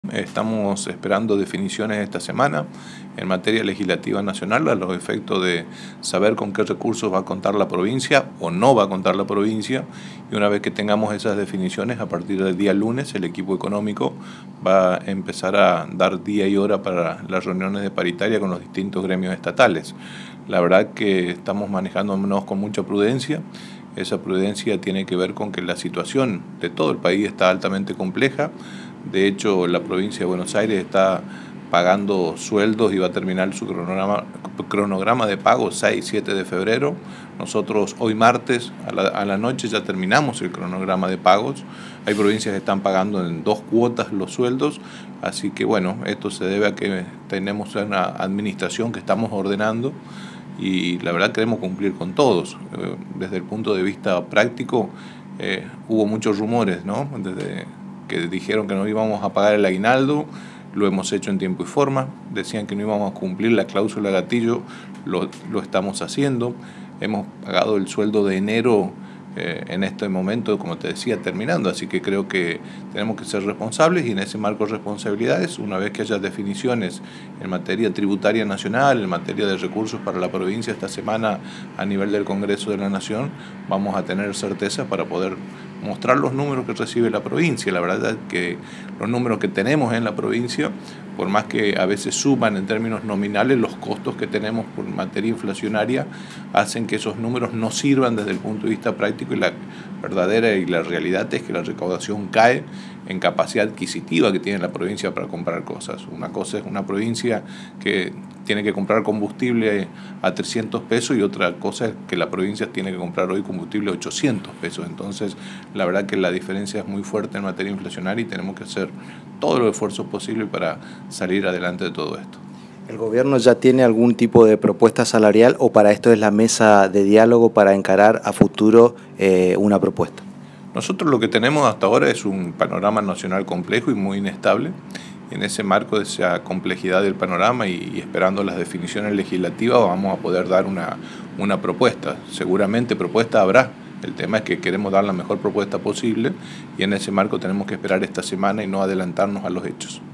Estamos esperando definiciones esta semana en materia legislativa nacional a los efectos de saber con qué recursos va a contar la provincia o no va a contar la provincia, y una vez que tengamos esas definiciones, a partir del día lunes el equipo económico va a empezar a dar día y hora para las reuniones de paritaria con los distintos gremios estatales. La verdad que estamos manejándonos con mucha prudencia. Esa prudencia tiene que ver con que la situación de todo el país está altamente compleja. De hecho, la provincia de Buenos Aires está pagando sueldos y va a terminar su cronograma de pago 6 y 7 de febrero. Nosotros hoy martes a la noche ya terminamos el cronograma de pagos. Hay provincias que están pagando en 2 cuotas los sueldos, así que bueno, esto se debe a que tenemos una administración que estamos ordenando y la verdad queremos cumplir con todos. Desde el punto de vista práctico, hubo muchos rumores, ¿no? Desde que dijeron que no íbamos a pagar el aguinaldo, lo hemos hecho en tiempo y forma. Decían que no íbamos a cumplir la cláusula gatillo, lo estamos haciendo. Hemos pagado el sueldo de enero en este momento, como te decía, terminando, así que creo que tenemos que ser responsables, y en ese marco de responsabilidades, una vez que haya definiciones en materia tributaria nacional, en materia de recursos para la provincia esta semana a nivel del Congreso de la Nación, vamos a tener certeza para poder mostrar los números que recibe la provincia. La verdad es que los números que tenemos en la provincia, por más que a veces suman en términos nominales, los costos que tenemos por materia inflacionaria hacen que esos números no sirvan desde el punto de vista práctico, y la verdadera y la realidad es que la recaudación cae en capacidad adquisitiva que tiene la provincia para comprar cosas. Una cosa es una provincia que tiene que comprar combustible a 300 pesos y otra cosa es que la provincia tiene que comprar hoy combustible a 800 pesos. Entonces, la verdad que la diferencia es muy fuerte en materia inflacionaria y tenemos que hacer todos los esfuerzos posibles para salir adelante de todo esto. ¿El gobierno ya tiene algún tipo de propuesta salarial o para esto es la mesa de diálogo para encarar a futuro una propuesta? Nosotros lo que tenemos hasta ahora es un panorama nacional complejo y muy inestable. En ese marco de esa complejidad del panorama y esperando las definiciones legislativas, vamos a poder dar una propuesta. Seguramente propuesta habrá. El tema es que queremos dar la mejor propuesta posible, y en ese marco tenemos que esperar esta semana y no adelantarnos a los hechos.